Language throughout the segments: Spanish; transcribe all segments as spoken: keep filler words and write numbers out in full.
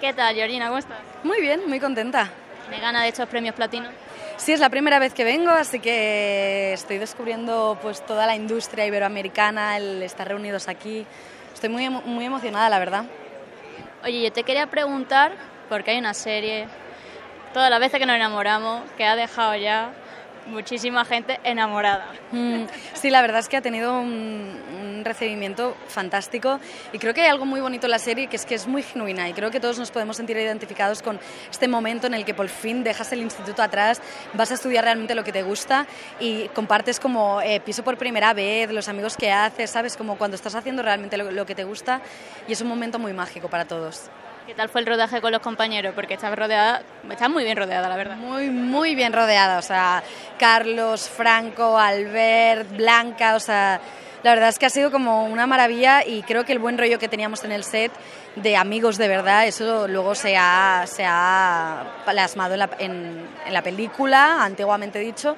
¿Qué tal, Georgina? ¿Cómo estás? Muy bien, muy contenta. ¿Me gana de estos premios platino? Sí, es la primera vez que vengo, así que estoy descubriendo pues toda la industria iberoamericana, el estar reunidos aquí. Estoy muy, muy emocionada, la verdad. Oye, yo te quería preguntar, porque hay una serie, todas las veces que nos enamoramos, que ha dejado ya muchísima gente enamorada. Mm, sí, la verdad es que ha tenido un, un recibimiento fantástico y creo que hay algo muy bonito en la serie, que es que es muy genuina, y creo que todos nos podemos sentir identificados con este momento en el que por fin dejas el instituto atrás, vas a estudiar realmente lo que te gusta y compartes como eh, piso por primera vez, los amigos que haces, ¿sabes? Como cuando estás haciendo realmente lo, lo que te gusta, y es un momento muy mágico para todos. ¿Qué tal fue el rodaje con los compañeros? Porque estás rodeada, estás muy bien rodeada, la verdad. Muy, muy bien rodeada, o sea, Carlos, Franco, Albert, Blanca, o sea, la verdad es que ha sido como una maravilla, y creo que el buen rollo que teníamos en el set de amigos de verdad, eso luego se ha, se ha plasmado en la, en, en la película, antiguamente dicho,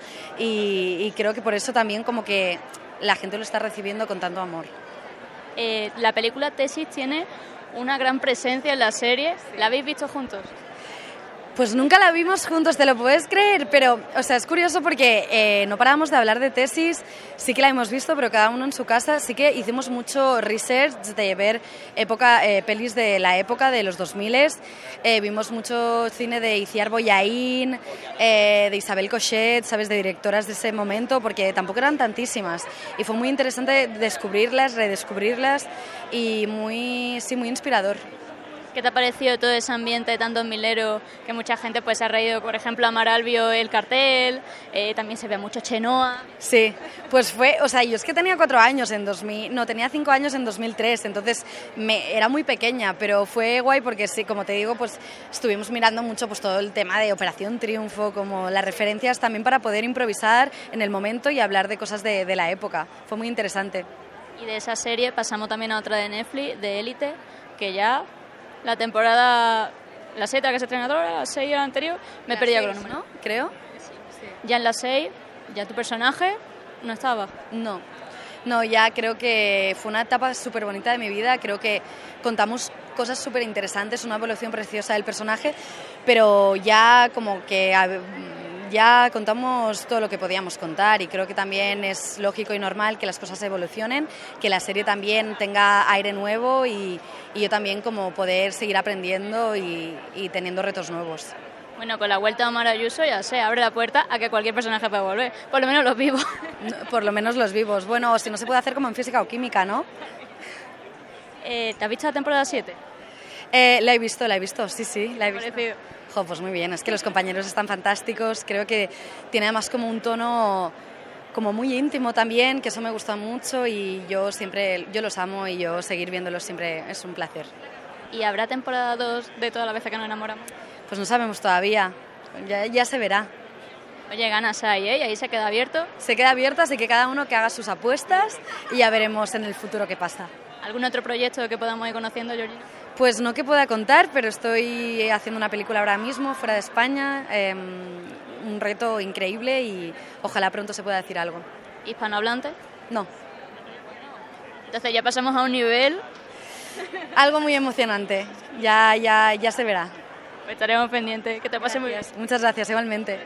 y, y creo que por eso también como que la gente lo está recibiendo con tanto amor. Eh, la película Tesis tiene una gran presencia en la serie. ¿La habéis visto juntos? Pues nunca la vimos juntos, ¿te lo puedes creer? Pero, o sea, es curioso porque eh, no parábamos de hablar de Tesis, sí que la hemos visto, pero cada uno en su casa. Sí que hicimos mucho research de ver época, eh, pelis de la época de los dos mil, eh, vimos mucho cine de Iciar Bollaín, eh, de Isabel Cochet, ¿sabes?, de directoras de ese momento, porque tampoco eran tantísimas. Y fue muy interesante descubrirlas, redescubrirlas, y muy, sí, muy inspirador. ¿Qué te ha parecido todo ese ambiente tan dos milero, que mucha gente pues se ha reído? Por ejemplo, Amaral vio el cartel, eh, también se ve mucho Chenoa. Sí, pues fue, o sea, yo es que tenía cuatro años en dos mil, no, tenía cinco años en dos mil tres, entonces me, era muy pequeña, pero fue guay porque sí, como te digo, pues estuvimos mirando mucho pues todo el tema de Operación Triunfo, como las referencias también para poder improvisar en el momento y hablar de cosas de, de la época. Fue muy interesante. Y de esa serie pasamos también a otra de Netflix, de Élite, que ya... La temporada, la seis, la que se estrenó ahora, la seis, la anterior, me he perdido con los números, ¿no? Creo. Sí, sí. Ya en la seis, ya tu personaje no estaba. No, no, ya creo que fue una etapa súper bonita de mi vida, creo que contamos cosas súper interesantes, una evolución preciosa del personaje, pero ya como que... ya contamos todo lo que podíamos contar, y creo que también es lógico y normal que las cosas evolucionen, que la serie también tenga aire nuevo, y, y yo también como poder seguir aprendiendo y, y teniendo retos nuevos. Bueno, con la vuelta de Omar Ayuso ya se abre la puerta a que cualquier personaje pueda volver, por lo menos los vivos. Por lo menos los vivos. Bueno, si no se puede hacer como en física o química, ¿no? Eh, ¿Te has visto la temporada siete? Eh, la he visto, la he visto, sí, sí, la he visto. Parecido. Jo, pues muy bien, es que los compañeros están fantásticos, creo que tiene además como un tono como muy íntimo también, que eso me gusta mucho, y yo siempre, yo los amo, y yo seguir viéndolos siempre es un placer. ¿Y habrá temporada dos de todas las veces que nos enamoramos? Pues no sabemos todavía, ya, ya se verá. Oye, ganas hay, ¿eh? Y ahí se queda abierto. Se queda abierto, así que cada uno que haga sus apuestas y ya veremos en el futuro qué pasa. ¿Algún otro proyecto que podamos ir conociendo, Georgina? Pues no que pueda contar, pero estoy haciendo una película ahora mismo fuera de España, eh, un reto increíble, y ojalá pronto se pueda decir algo. ¿Hispanohablante? No. Entonces ya pasamos a un nivel... Algo muy emocionante, ya, ya, ya se verá. Estaremos pendientes, que te pase muy bien. Muchas gracias, igualmente.